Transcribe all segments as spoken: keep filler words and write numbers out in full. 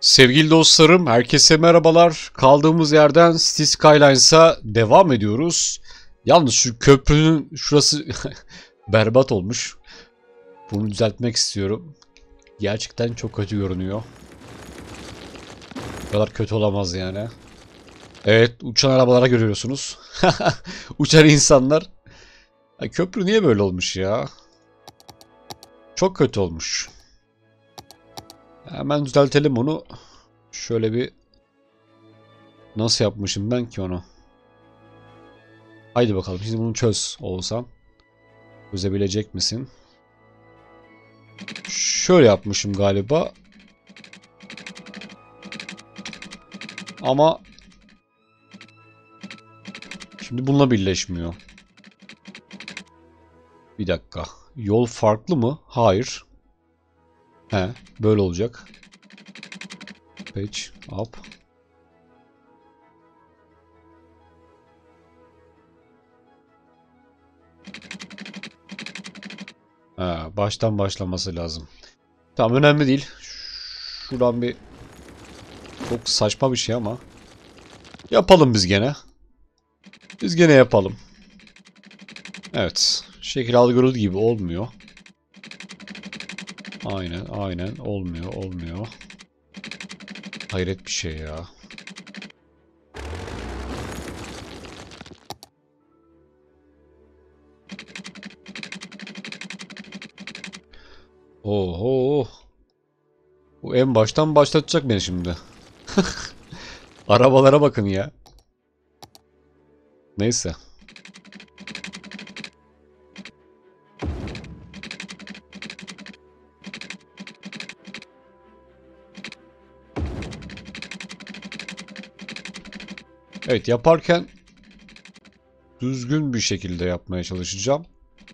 Sevgili dostlarım, herkese merhabalar. Kaldığımız yerden Cities Skylines'a devam ediyoruz. Yalnız şu köprünün şurası berbat olmuş. Bunu düzeltmek istiyorum. Gerçekten çok kötü görünüyor. Bu kadar kötü olamaz yani. Evet, uçan arabalara görüyorsunuz. Uçan insanlar. Ya, köprü niye böyle olmuş ya? Çok kötü olmuş. Hemen düzeltelim onu. Şöyle bir... Nasıl yapmışım ben ki onu? Haydi bakalım. Şimdi bunu çöz olsam. Çözebilecek misin? Şöyle yapmışım galiba. Ama şimdi bununla birleşmiyor. Bir dakika. Yol farklı mı? Hayır. He, böyle olacak. Patch up. Ha, baştan başlaması lazım. Tamam, önemli değil. Şuradan bir çok saçma bir şey ama yapalım biz gene. Biz gene yapalım. Evet. Şekil algı görüldüğü gibi olmuyor. Aynen, aynen. Olmuyor, olmuyor. Hayret bir şey ya. Oho. Bu en baştan başlatacak beni şimdi. Arabalara bakın ya. Neyse. Evet, yaparken düzgün bir şekilde yapmaya çalışacağım.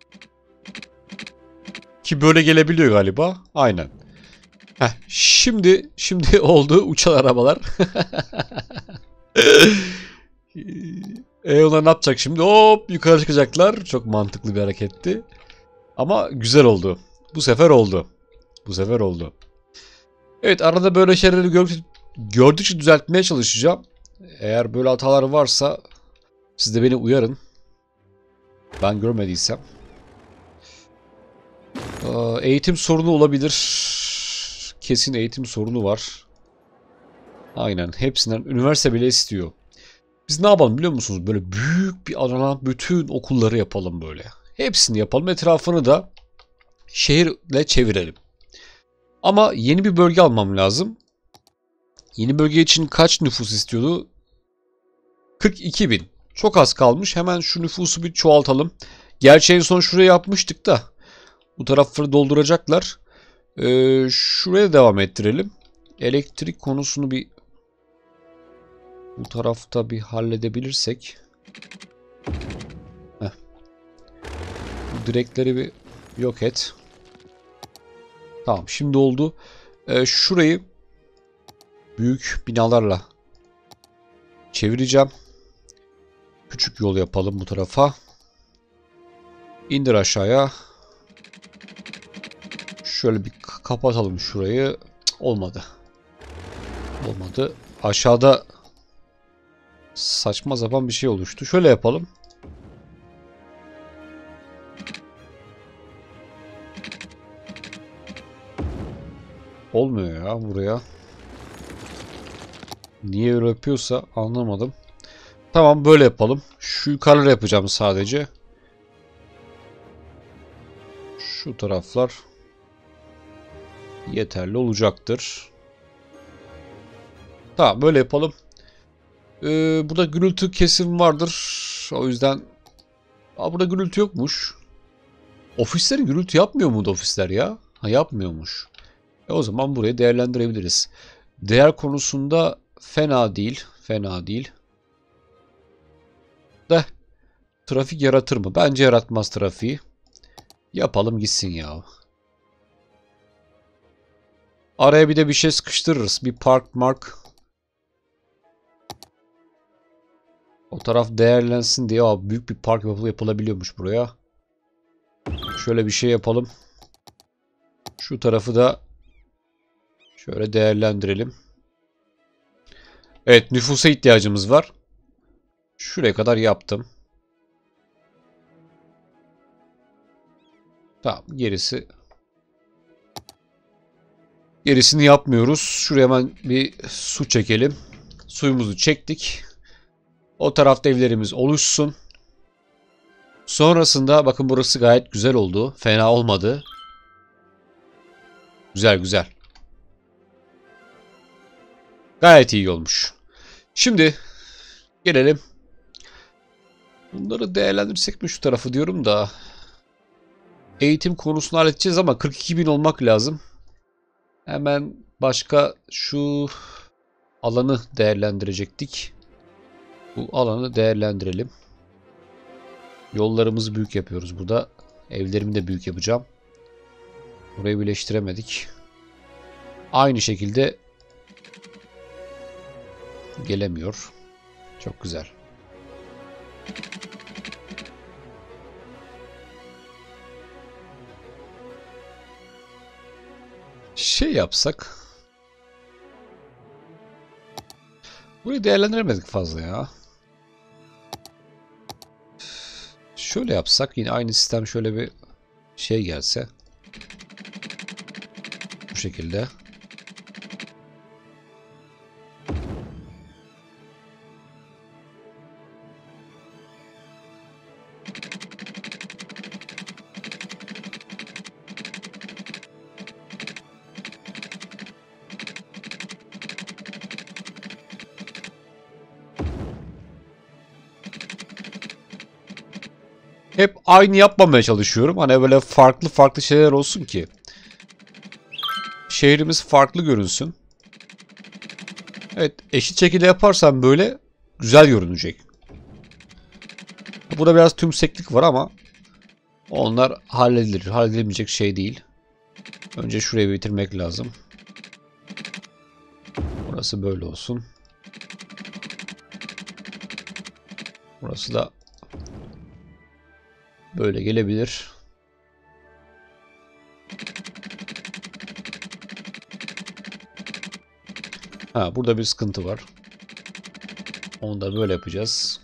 Ki böyle gelebiliyor galiba. Aynen. Heh, şimdi şimdi oldu uçan arabalar. E onlar ne yapacak şimdi? Hop yukarı çıkacaklar. Çok mantıklı bir hareketti. Ama güzel oldu. Bu sefer oldu. Bu sefer oldu. Evet, arada böyle şeyleri gördükçe, gördükçe düzeltmeye çalışacağım. Eğer böyle hatalar varsa siz de beni uyarın. Ben görmediysem. Eğitim sorunu olabilir. Kesin eğitim sorunu var. Aynen. Hepsinden üniversite bile istiyor. Biz ne yapalım biliyor musunuz? Böyle büyük bir alana bütün okulları yapalım böyle. Hepsini yapalım. Etrafını da şehirle çevirelim. Ama yeni bir bölge almam lazım. Yeni bölge için kaç nüfus istiyordu? kırk iki bin. Çok az kalmış. Hemen şu nüfusu bir çoğaltalım. Gerçi en son şuraya yapmıştık da. Bu tarafları dolduracaklar. Ee, şuraya devam ettirelim. Elektrik konusunu bir bu tarafta bir halledebilirsek. Heh. Bu direkleri bir yok et. Tamam, şimdi oldu. Ee, şurayı büyük binalarla çevireceğim. Küçük yol yapalım bu tarafa. İndir aşağıya. Şöyle bir kapatalım şurayı. Cık, olmadı. Olmadı. Aşağıda saçma sapan bir şey oluştu. Şöyle yapalım. Olmuyor ya buraya. Niye öyle yapıyorsa anlamadım. Tamam, böyle yapalım. Şu yukarıları yapacağım sadece. Şu taraflar yeterli olacaktır. Tamam, böyle yapalım. Ee, burada gürültü kesim vardır. O yüzden... Aa, burada gürültü yokmuş. Ofislerin gürültü yapmıyor mu ofisler ya? Ha, yapmıyormuş. E, o zaman burayı değerlendirebiliriz. Değer konusunda fena değil. Fena değil. De trafik yaratır mı? Bence yaratmaz trafiği. Yapalım gitsin ya. Araya bir de bir şey sıkıştırırız. Bir park mark. O taraf değerlensin diye. Aa, büyük bir park yapılabiliyormuş buraya. Şöyle bir şey yapalım. Şu tarafı da şöyle değerlendirelim. Evet, nüfusa ihtiyacımız var. Şuraya kadar yaptım. Tamam, gerisi gerisini yapmıyoruz. Şuraya hemen bir su çekelim. Suyumuzu çektik. O tarafta evlerimiz oluşsun. Sonrasında bakın burası gayet güzel oldu. Fena olmadı. Güzel güzel. Gayet iyi olmuş. Şimdi gelelim. Bunları değerlendirsek mi şu tarafı diyorum da. Eğitim konusunu halledeceğiz ama kırk iki bin olmak lazım. Hemen başka şu alanı değerlendirecektik. Bu alanı değerlendirelim. Yollarımızı büyük yapıyoruz burada. Evlerimi de büyük yapacağım. Burayı birleştiremedik. Aynı şekilde gelemiyor. Çok güzel. Şey yapsak. Burayı değerlendiremedik fazla ya. Şöyle yapsak yine aynı sistem şöyle bir şey gelse. Bu şekilde. Hep aynı yapmamaya çalışıyorum. Hani böyle farklı farklı şeyler olsun ki. Şehrimiz farklı görünsün. Evet, eşit şekilde yaparsam böyle güzel görünecek. Burada biraz tümseklik var ama onlar halledilir. Halledilemeyecek şey değil. Önce şurayı bitirmek lazım. Burası böyle olsun. Burası da böyle gelebilir. Ha, burada bir sıkıntı var. Onu da böyle yapacağız.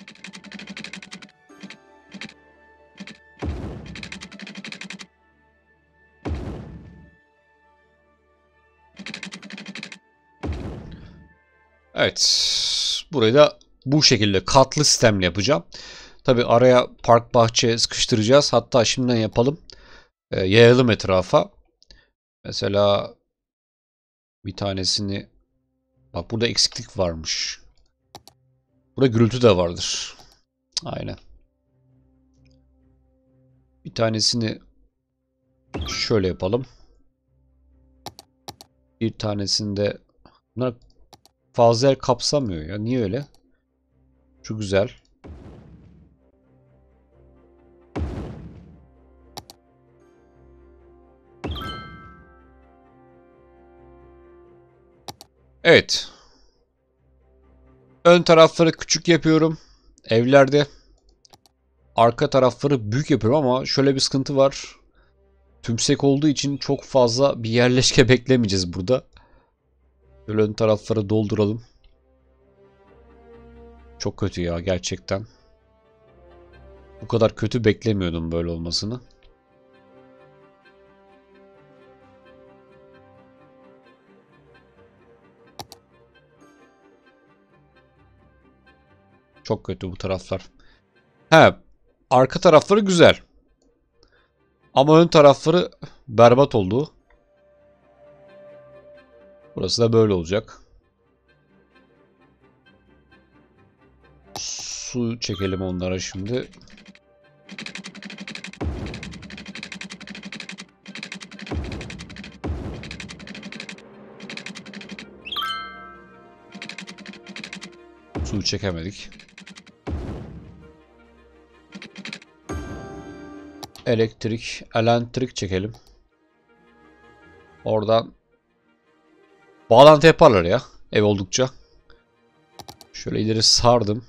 Evet. Burayı da bu şekilde katlı sistemle yapacağım. Tabi araya park bahçe sıkıştıracağız. Hatta şimdiden yapalım. E, yayalım etrafa. Mesela bir tanesini, bak burada eksiklik varmış. Burada gürültü de vardır. Aynen. Bir tanesini şöyle yapalım. Bir tanesini de, bunlar fazla yer kapsamıyor ya. Niye öyle? Şu güzel. Evet. Ön tarafları küçük yapıyorum. Evlerde. Arka tarafları büyük yapıyorum ama şöyle bir sıkıntı var. Tümsek olduğu için çok fazla bir yerleşke beklemeyeceğiz burada. Böyle ön tarafları dolduralım. Çok kötü ya gerçekten. Bu kadar kötü beklemiyordum böyle olmasını. Çok kötü bu taraflar. He, arka tarafları güzel. Ama ön tarafları berbat oldu. Burası da böyle olacak. Su çekelim onlara şimdi. Suyu çekemedik. Elektrik, elektrik çekelim. Oradan bağlantı yaparlar ya ev oldukça. Şöyle ileri sardım.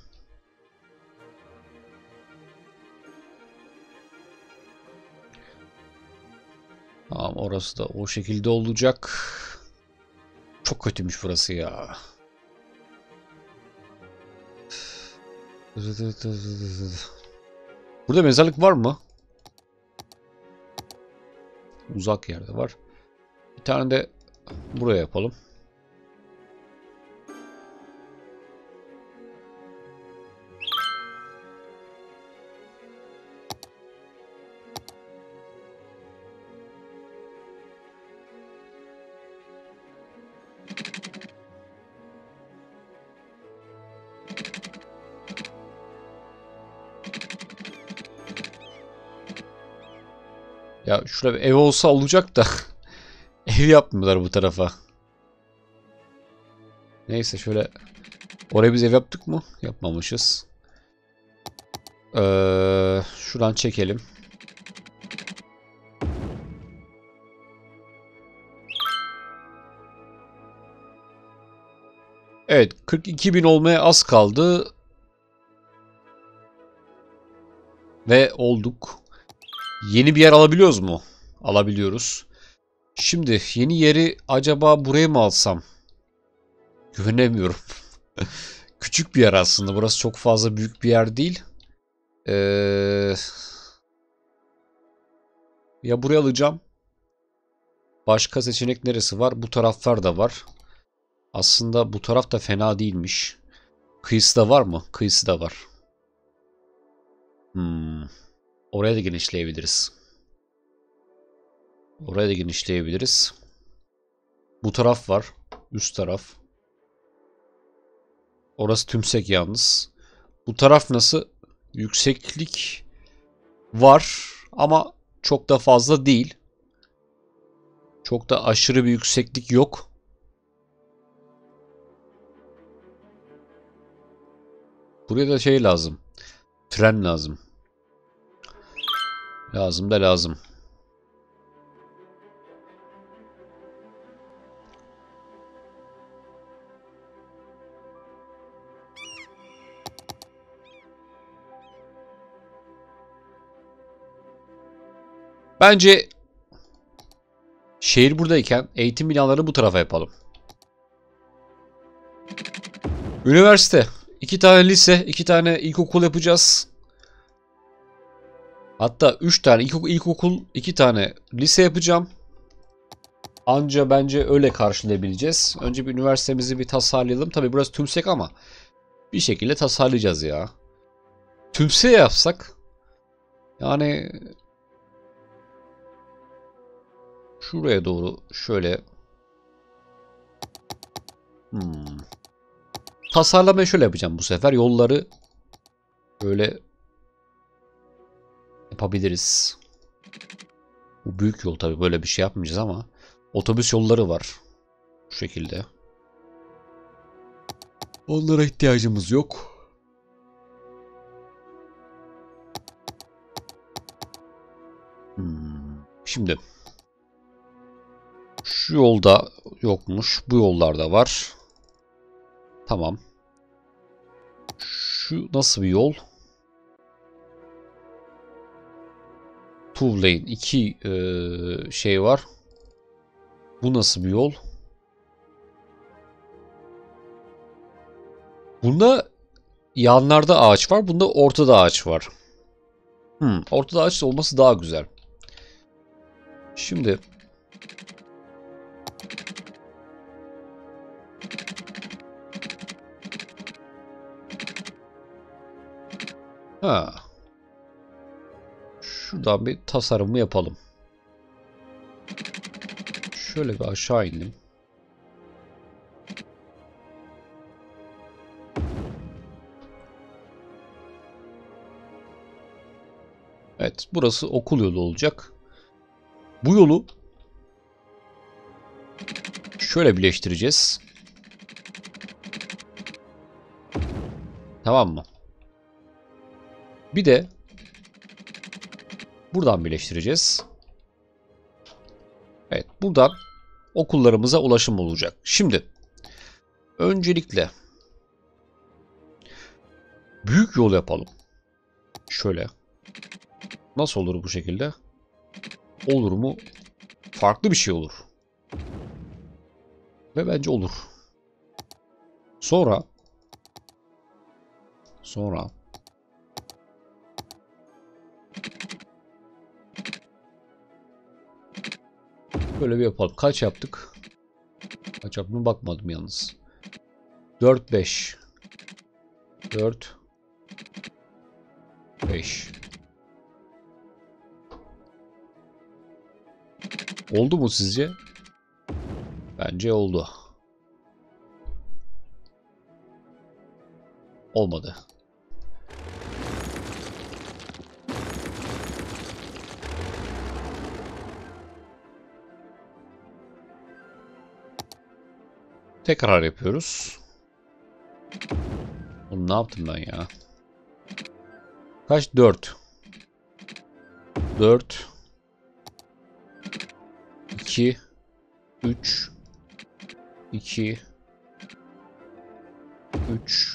Tamam, orası da o şekilde olacak. Çok kötüymüş burası ya. Burada mezarlık var mı? Uzak yerde var. Bir tane de buraya yapalım. Ya şurada bir ev olsa olacak da ev yapmıyorlar bu tarafa. Neyse şöyle oraya biz ev yaptık mı? Yapmamışız. Ee, şuradan çekelim. Evet, kırk iki bin olmaya az kaldı. Ve olduk. Yeni bir yer alabiliyoruz mu? Alabiliyoruz. Şimdi yeni yeri acaba buraya mı alsam? Güvenemiyorum. Küçük bir yer aslında. Burası çok fazla büyük bir yer değil. Ee, ya buraya alacağım. Başka seçenek neresi var? Bu taraflar da var. Aslında bu taraf da fena değilmiş. Kıyısı da var mı? Kıyısı da var. Hmm. Oraya da genişleyebiliriz. Oraya da genişleyebiliriz. Bu taraf var. Üst taraf. Orası tümsek yalnız. Bu taraf nasıl? Yükseklik var ama çok da fazla değil. Çok da aşırı bir yükseklik yok. Buraya da şey lazım. Tren lazım. Lazım da lazım. Bence şehir buradayken eğitim binalarını bu tarafa yapalım. Üniversite. İki tane lise, iki tane ilkokul yapacağız. Hatta üç tane ilkokul, iki tane lise yapacağım. Anca bence öyle karşılayabileceğiz. Önce bir üniversitemizi bir tasarlayalım. Tabii burası tümsek ama bir şekilde tasarlayacağız ya. Tümse yapsak yani şuraya doğru şöyle hmm. Tasarlamayı şöyle yapacağım bu sefer. Yolları böyle yapabiliriz. Bu büyük yol tabii, böyle bir şey yapmayacağız ama otobüs yolları var. Bu şekilde. Onlara ihtiyacımız yok. Hmm. Şimdi şu yolda yokmuş. Bu yollarda var. Tamam. Şu nasıl bir yol? Two lane. iki e, şey var. Bu nasıl bir yol? Bunda yanlarda ağaç var. Bunda ortada ağaç var. Hmm, ortada ağaç olması daha güzel. Şimdi ha. Şuradan bir tasarımı yapalım. Şöyle bir aşağı indim. Evet, burası okul yolu olacak. Bu yolu şöyle birleştireceğiz. Tamam mı? Bir de buradan birleştireceğiz. Evet, buradan okullarımıza ulaşım olacak. Şimdi öncelikle büyük yol yapalım. Şöyle. Nasıl olur bu şekilde? Olur mu? Farklı bir şey olur. Ve bence olur. Sonra sonra Böyle bir yapalım. Kaç yaptık? Kaç yaptım bakmadım yalnız. dört beş. dört beş. Oldu mu sizce? Bence oldu. Olmadı. Tekrar yapıyoruz. Oğlum ne yaptım ben ya? Kaç? dört. dört. iki. üç. iki. üç.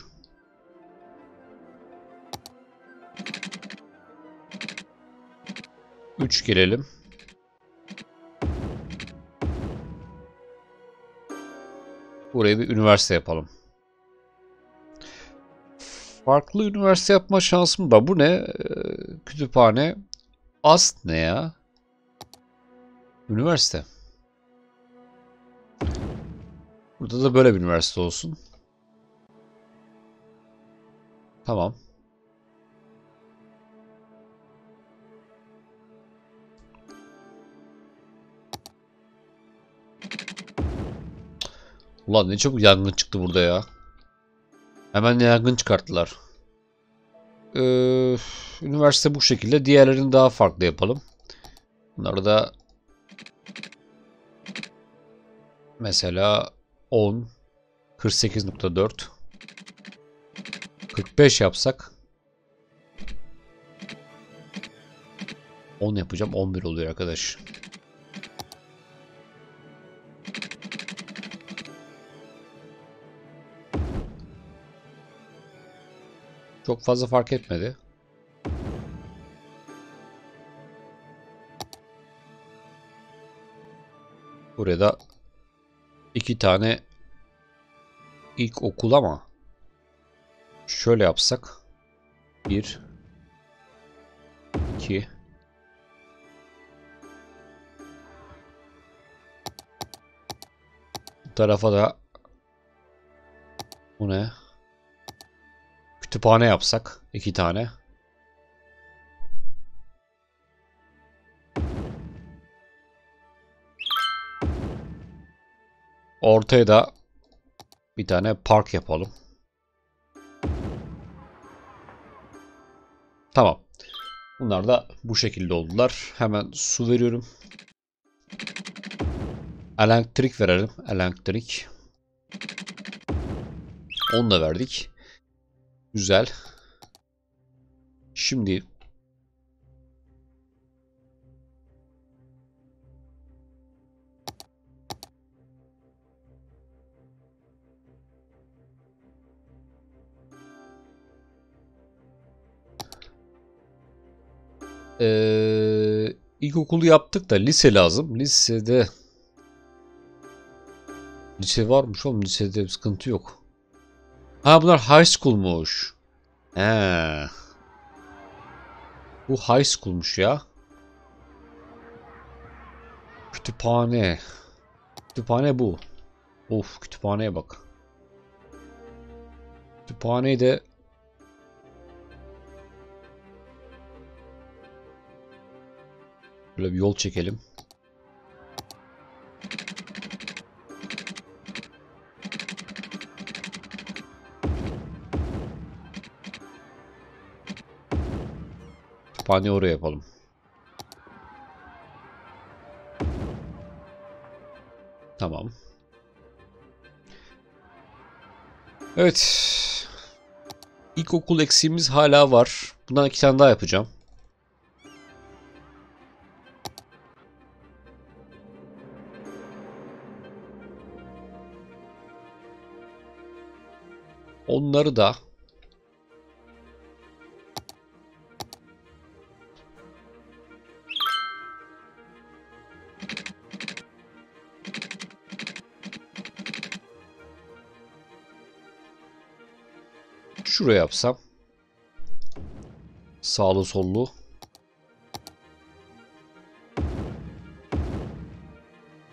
üç girelim. Buraya bir üniversite yapalım. Farklı üniversite yapma şansım var. Bu ne? Ee, kütüphane. Ast ne ya? Üniversite. Burada da böyle bir üniversite olsun. Tamam. Ulan ne çabuk yangın çıktı burada ya. Hemen yangın çıkarttılar. Ee, üniversite bu şekilde. Diğerlerini daha farklı yapalım. Bunları da mesela on, kırk sekiz nokta dört, kırk beş yapsak on yapacağım. on bir oluyor arkadaş. Çok fazla fark etmedi. Buraya da iki tane ilk okul ama şöyle yapsak bir, iki, bu tarafa da bu ne? Kütüphane yapsak iki tane. Ortaya da bir tane park yapalım. Tamam. Bunlar da bu şekilde oldular. Hemen su veriyorum. Elektrik verelim. Elektrik. Onu da verdik. Güzel. Şimdi ee, ilkokulu yaptık da lise lazım. Lisede lise varmış oğlum. Lisede bir sıkıntı yok. Ha bunlar high school'muş. He. Bu high school'muş ya. Kütüphane. Kütüphane bu. Of kütüphaneye bak. Kütüphaneyi de böyle bir yol çekelim. Kütüphaneyi oraya yapalım. Tamam. Evet. İlkokul eksiğimiz hala var. Bundan iki tane daha yapacağım. Onları da şuraya yapsam. Sağlı sollu.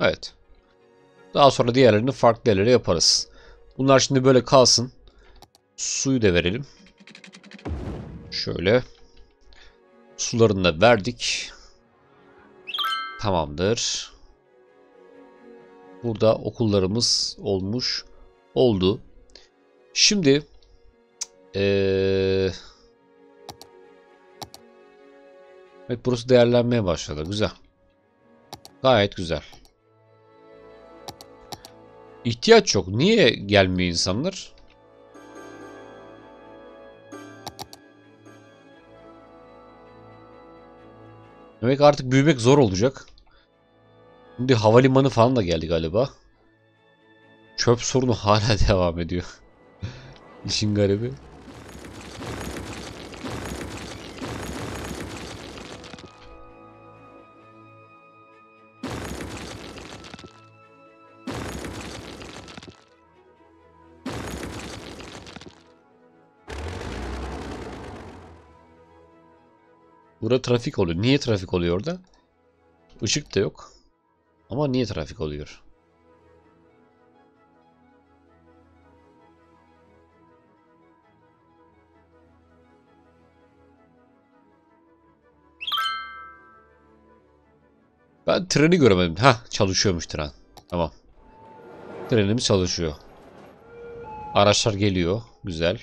Evet. Daha sonra diğerlerini farklı yerlere yaparız. Bunlar şimdi böyle kalsın. Suyu da verelim. Şöyle. Sularını da verdik. Tamamdır. Burada okullarımız olmuş. Oldu. Şimdi ee, evet, burası değerlenmeye başladı. Güzel. Gayet güzel. İhtiyaç yok. Niye gelmiyor insanlar? Demek artık büyümek zor olacak. Şimdi havalimanı falan da geldi galiba. Çöp sorunu hala devam ediyor. İşin garibi. Burada trafik oluyor. Niye trafik oluyor orada? Işık da yok. Ama niye trafik oluyor? Ben treni göremedim. Ha, çalışıyormuş tren. Tamam. Trenimiz çalışıyor. Araçlar geliyor. Güzel.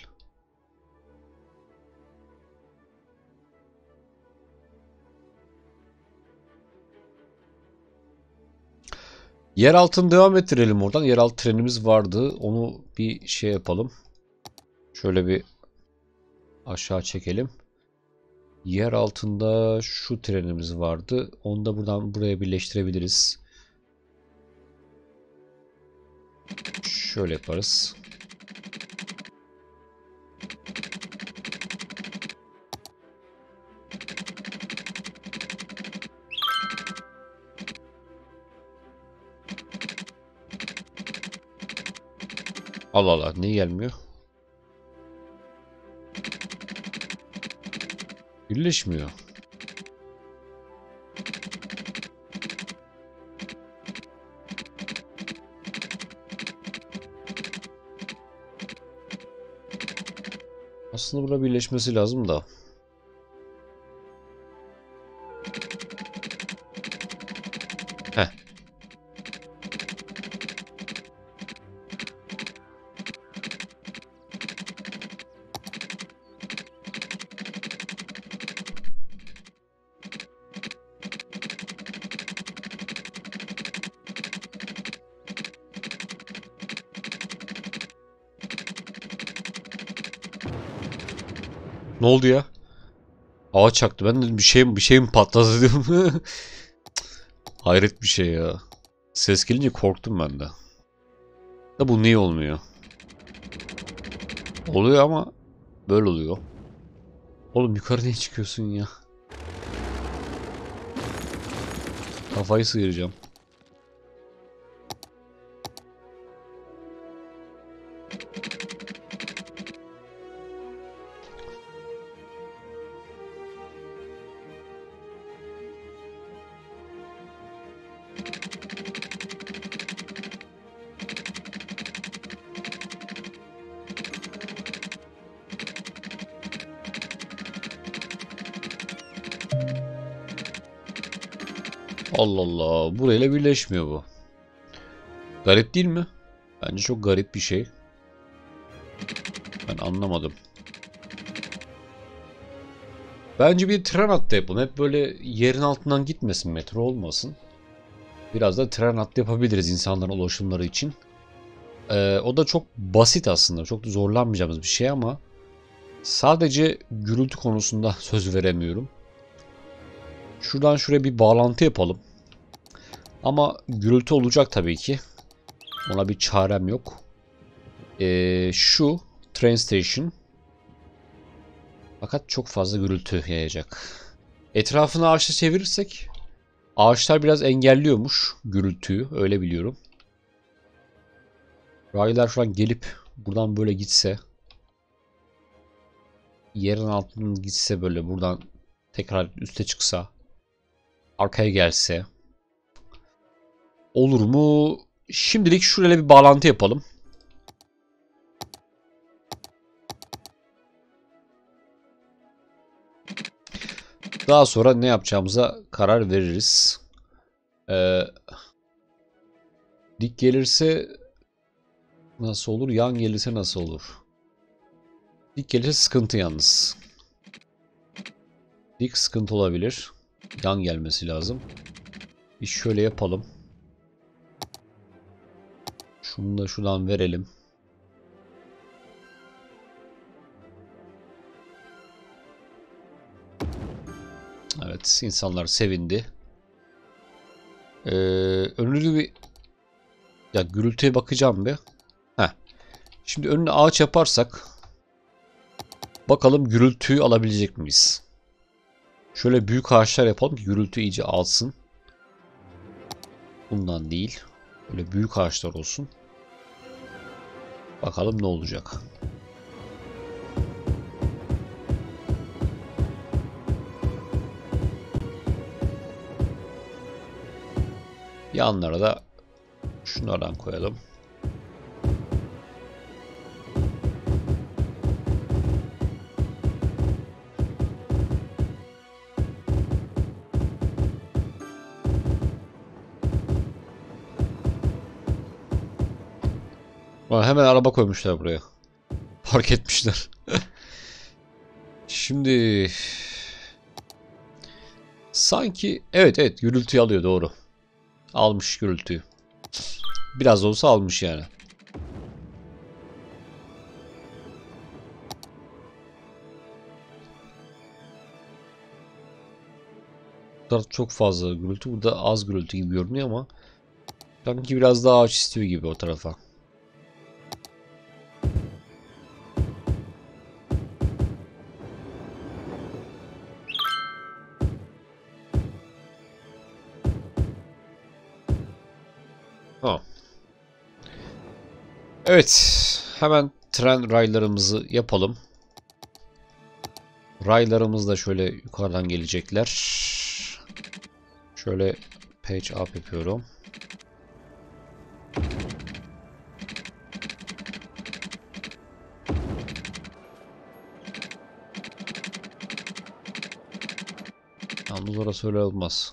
Yer altını devam ettirelim oradan. Yeraltı trenimiz vardı. Onu bir şey yapalım. Şöyle bir aşağı çekelim. Yer altında şu trenimiz vardı. Onu da buradan buraya birleştirebiliriz. Şöyle yaparız. Allah Allah, niye gelmiyor? Birleşmiyor. Aslında burada birleşmesi lazım da. Heh. Ne oldu ya? Hava çaktı. Ben de bir şey bir şey mi patladı diyorum. Hayret bir şey ya. Ses gelince korktum ben de. Da bu niye olmuyor? Oluyor ama böyle oluyor. Oğlum yukarı niye çıkıyorsun ya? Kafayı sıyıracağım. Allah Allah. Burayla birleşmiyor bu. Garip değil mi? Bence çok garip bir şey. Ben anlamadım. Bence bir tren hattı yapalım. Hep böyle yerin altından gitmesin, metro olmasın. Biraz da tren hattı yapabiliriz insanların ulaşımları için. Ee, o da çok basit aslında. Çok da zorlanmayacağımız bir şey ama sadece gürültü konusunda söz veremiyorum. Şuradan şuraya bir bağlantı yapalım. Ama gürültü olacak tabii ki. Ona bir çarem yok. Ee, şu train station. Fakat çok fazla gürültü yayacak. Etrafını ağaçla çevirirsek ağaçlar biraz engelliyormuş gürültüyü. Öyle biliyorum. Raylar şu an gelip buradan böyle gitse, yerin altından gitse, böyle buradan tekrar üste çıksa, arkaya gelse, Olur mu? Şimdilik şurayla bir bağlantı yapalım. Daha sonra ne yapacağımıza karar veririz. Ee, dik gelirse nasıl olur? Yan gelirse nasıl olur? Dik gelirse sıkıntı yalnız. Dik sıkıntı olabilir. Yan gelmesi lazım. Bir şöyle yapalım. Şunu da şuradan verelim. Evet, insanlar sevindi. Ee, önünü bir ya gürültüye bakacağım bir. Heh. Şimdi önüne ağaç yaparsak bakalım gürültüyü alabilecek miyiz? Şöyle büyük ağaçlar yapalım ki gürültü iyice alsın. Bundan değil. Böyle büyük ağaçlar olsun. Bakalım ne olacak. Yanlara da şunlardan koyalım. Ulan hemen araba koymuşlar buraya. Park etmişler. Şimdi sanki evet evet gürültüyü alıyor, doğru. Almış gürültüyü. Biraz da olsa almış yani. Burada çok fazla gürültü. Burada az gürültü gibi görünüyor ama sanki biraz daha ağaç istiyor gibi o tarafa. Ha. Evet. Hemen tren raylarımızı yapalım. Raylarımız da şöyle yukarıdan gelecekler. Şöyle page up yapıyorum. Yalnız orası öyle olmaz.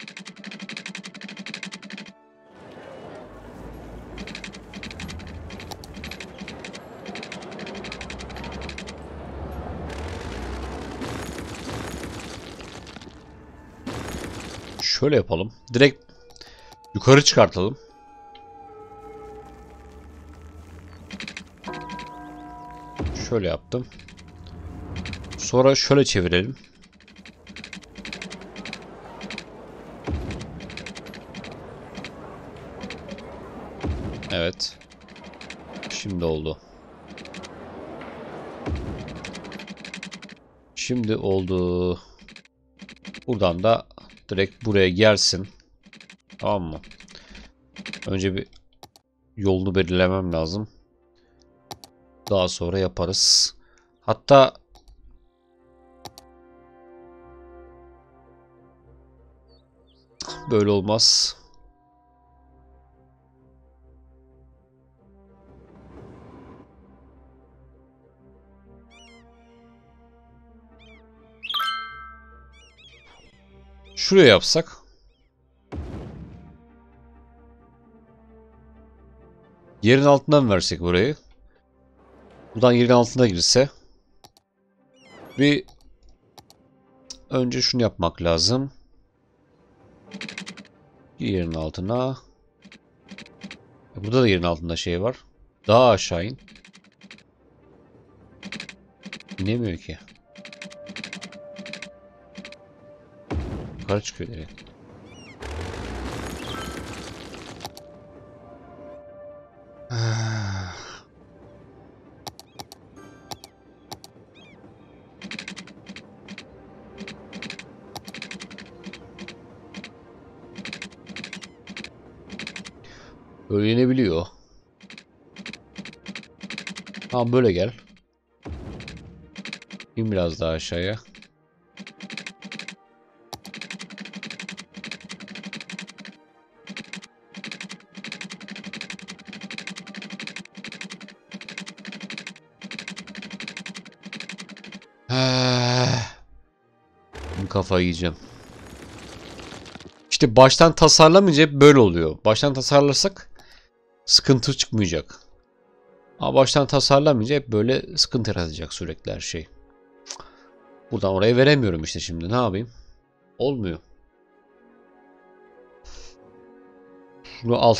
Şöyle yapalım. Direkt yukarı çıkartalım. Şöyle yaptım. Sonra şöyle çevirelim. Evet. Şimdi oldu. Şimdi oldu. Buradan da direkt buraya gelsin. Tamam mı? Önce bir yolunu belirlemem lazım. Daha sonra yaparız. Hatta böyle olmaz. Şuraya yapsak. Yerin altından versek burayı. Buradan yerin altına girse. Bir önce şunu yapmak lazım. Yerin altına. Burada da yerin altında şey var. Daha aşağı in. İnemiyor ki. Yukarı çıkıyor direkt. Böyle inebiliyor. Tamam, böyle gel. İn biraz daha aşağıya. Şimdi kafayı yiyeceğim. İşte baştan tasarlamayınca hep böyle oluyor. Baştan tasarlarsak sıkıntı çıkmayacak. Ama baştan tasarlamayınca hep böyle sıkıntı yaratacak sürekli her şey. Buradan oraya veremiyorum işte şimdi. Ne yapayım? Olmuyor. Şunu al.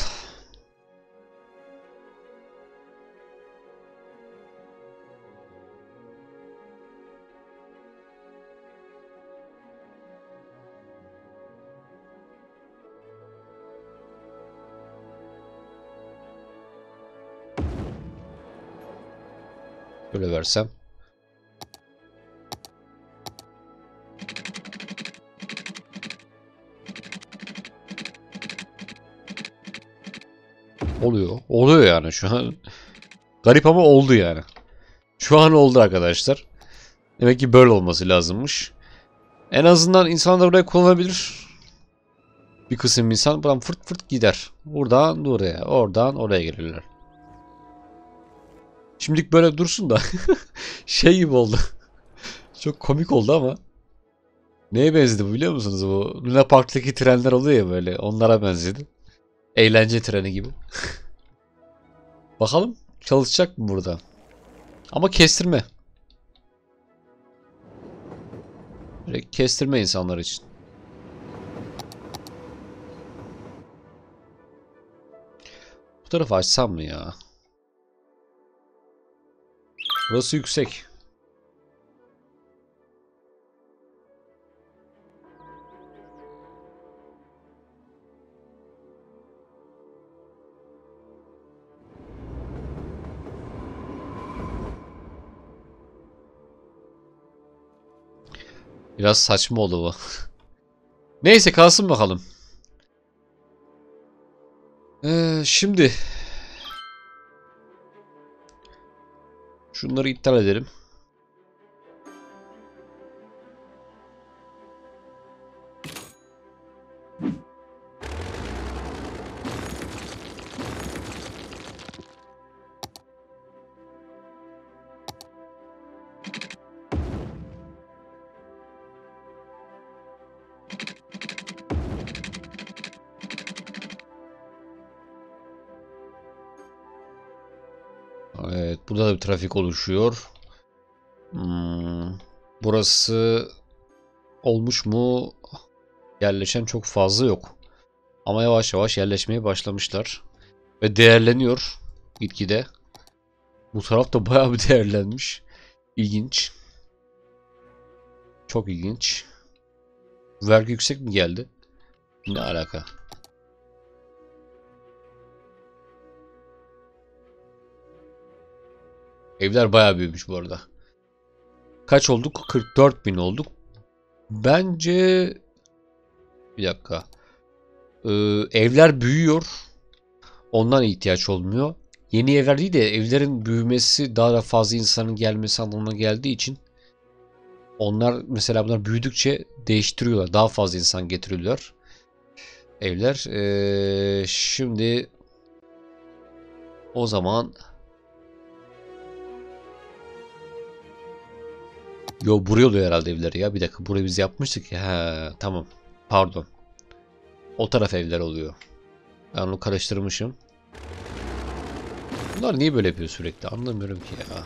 Böyle versem. Oluyor. Oluyor yani şu an. Garip ama oldu yani. Şu an oldu arkadaşlar. Demek ki böyle olması lazımmış. En azından insanlar buraya kullanabilir. Bir kısım insan buradan fırt fırt gider. Buradan oraya, oradan oraya gelirler. Şimdilik böyle dursun da şey gibi oldu. Çok komik oldu ama. Neye benzedi bu biliyor musunuz? Bu Luna Park'taki trenler oluyor ya böyle. Onlara benzedi. Eğlence treni gibi. Bakalım çalışacak mı burada? Ama kestirme. Böyle kestirme insanlar için. Bu tarafı açsam mı ya? Burası yüksek. Biraz saçma oldu bu. Neyse kalsın bakalım. Ee, şimdi şunları iptal edelim. Evet, burada da bir trafik oluşuyor. Hmm, burası olmuş mu? Yerleşen çok fazla yok. Ama yavaş yavaş yerleşmeye başlamışlar. Ve değerleniyor gitgide. Bu taraf da bayağı bir değerlenmiş. İlginç. Çok ilginç. Vergi yüksek mi geldi? Ne alaka? Evler bayağı büyümüş bu arada. Kaç olduk? kırk dört bin olduk. Bence bir dakika. Ee, evler büyüyor. Ondan ihtiyaç olmuyor. Yeni evler değil de evlerin büyümesi daha da fazla insanın gelmesi anlamına geldiği için onlar mesela bunlar büyüdükçe değiştiriyorlar. Daha fazla insan getiriyorlar. Evler. Ee, şimdi o zaman yo buraya oluyor herhalde evleri ya. Bir dakika burayı biz yapmıştık ya. He, tamam. Pardon. O taraf evler oluyor. Ben onu karıştırmışım. Bunlar niye böyle yapıyor sürekli? Anlamıyorum ki ya.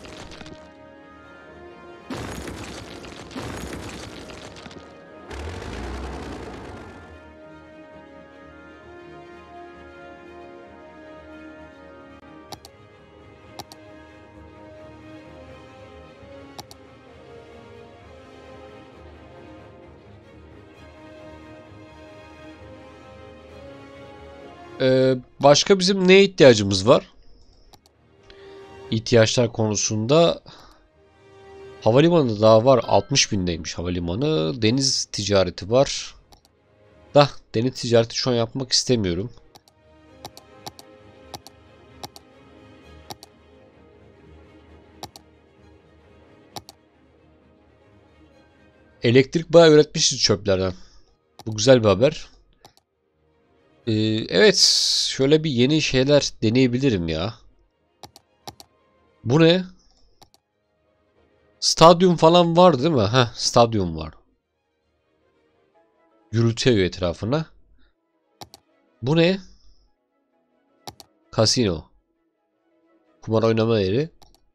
Ee, başka bizim neye ihtiyacımız var? İhtiyaçlar konusunda havalimanı daha var. altmış bindeymiş havalimanı. Deniz ticareti var. Da deniz ticareti şu an yapmak istemiyorum. Elektrik bayağı üretmişiz çöplerden. Bu güzel bir haber. Ee, evet, şöyle bir yeni şeyler deneyebilirim ya. Bu ne? Stadyum falan var değil mi? Heh, stadyum var. Gürültü yayıyor etrafına. Bu ne? Kasino. Kumar oynama yeri.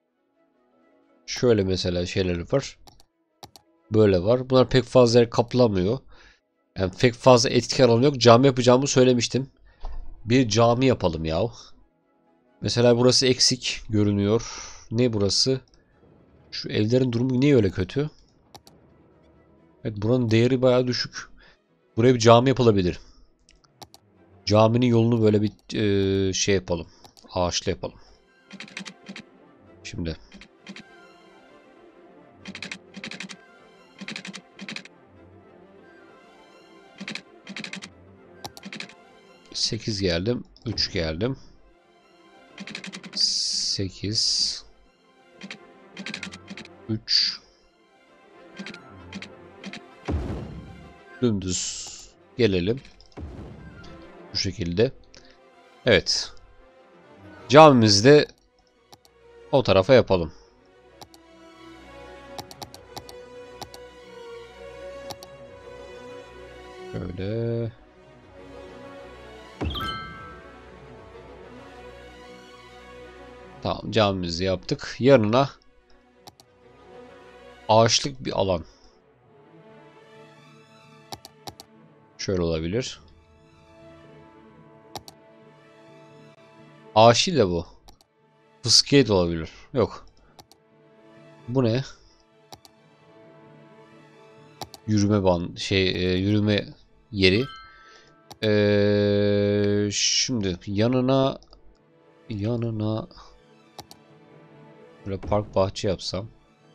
Şöyle mesela şeyler var. Böyle var. Bunlar pek fazla yer kaplamıyor. Yani pek fazla etki alanı yok. Cami yapacağımı söylemiştim. Bir cami yapalım yahu. Mesela burası eksik görünüyor. Ne burası? Şu evlerin durumu niye öyle kötü? Evet, buranın değeri bayağı düşük. Buraya bir cami yapılabilir. Caminin yolunu böyle bir e, şey yapalım. Ağaçlı yapalım. Şimdi. sekiz geldim. üç geldim. sekiz. üç. Dümdüz gelelim. Bu şekilde. Evet. Camimizi de o tarafa yapalım. Şöyle. Tamam, camimizi yaptık. Yanına ağaçlık bir alan. Şöyle olabilir. Ağaç değil de bu. Fıskiye de olabilir. Yok. Bu ne? Yürüme ban şey e, yürüme yeri. Ee, şimdi yanına yanına böyle park bahçe yapsam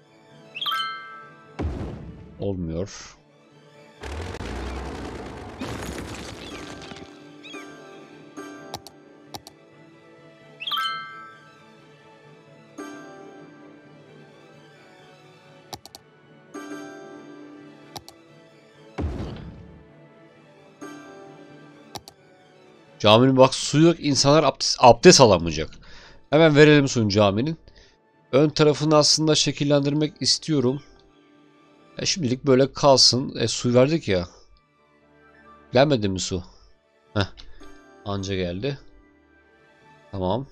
olmuyor. Caminin bak suyu yok, insanlar abdest, abdest alamayacak. Hemen verelim suyun caminin. Ön tarafını aslında şekillendirmek istiyorum. E şimdilik böyle kalsın. E su verdik ya. Gelmedi mi su? Heh. Anca geldi. Tamam.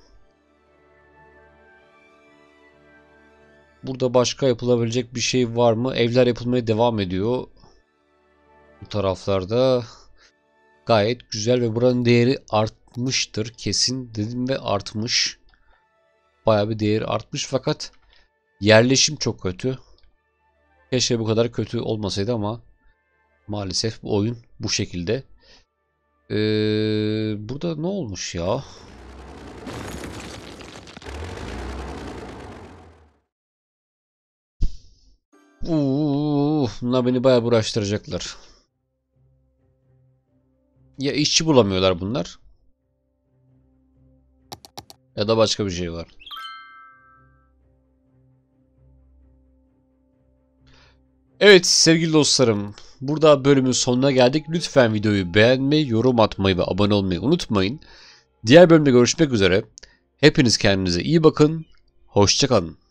Burada başka yapılabilecek bir şey var mı? Evler yapılmaya devam ediyor. Bu taraflarda gayet güzel ve buranın değeri artmıştır. Kesin dedim ve artmış. Bayağı bir değeri artmış fakat yerleşim çok kötü. Keşke bu kadar kötü olmasaydı ama maalesef bu oyun bu şekilde. Ee, burada ne olmuş ya? Uuu, bunlar beni bayağı uğraştıracaklar. Ya işçi bulamıyorlar bunlar. Ya da başka bir şey var. Evet sevgili dostlarım. Burada bölümün sonuna geldik. Lütfen videoyu beğenmeyi, yorum atmayı ve abone olmayı unutmayın. Diğer bölümde görüşmek üzere. Hepiniz kendinize iyi bakın. Hoşça kalın.